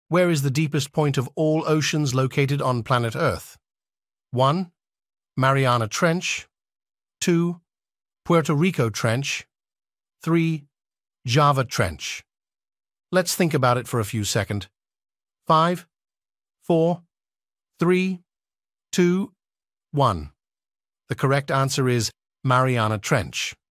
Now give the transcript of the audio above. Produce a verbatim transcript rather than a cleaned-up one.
Where is the deepest point of all oceans located on planet Earth? one. Mariana Trench. two. Puerto Rico Trench. three. Java Trench. Let's think about it for a few seconds. five, four, three, two, one. The correct answer is Mariana Trench.